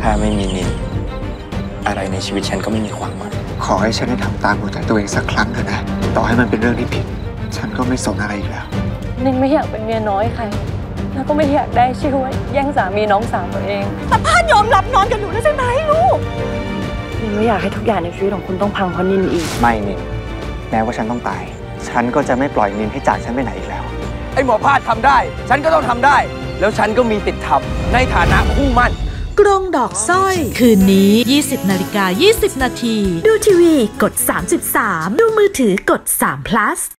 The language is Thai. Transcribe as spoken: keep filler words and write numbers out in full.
ถ้าไม่มีนินอะไรในชีวิตฉันก็ไม่มีความหมายขอให้ฉันได้ทำตามหัวใจตัวเองสักครั้งเถอะนะต่อให้มันเป็นเรื่องที่ผิดฉันก็ไม่สนอะไรอีกแล้วนินไม่อยากเป็นเมียน้อยใครแล้วก็ไม่อยากได้ชื่อว่าแย่งสามีน้องสาวตัวเองแต่พานยอมรับนอนกับหนูแล้วใช่ไหมลูกนินไม่อยากให้ทุกอย่างในชีวิตของคุณต้องพังเพราะนินอีกไม่นินแม้ว่าฉันต้องตายฉันก็จะไม่ปล่อยนินให้จากฉันไปไหนอีกแล้วไอ้หมอพาดทำได้ฉันก็ต้องทำได้แล้วฉันก็มีติดทำในฐานะคู่มั่นกรงดอกสร้อยคืนนี้ ยี่สิบนาฬิกายี่สิบนาทีดูทีวีกดสามสิบสามดูมือถือกดสาม plus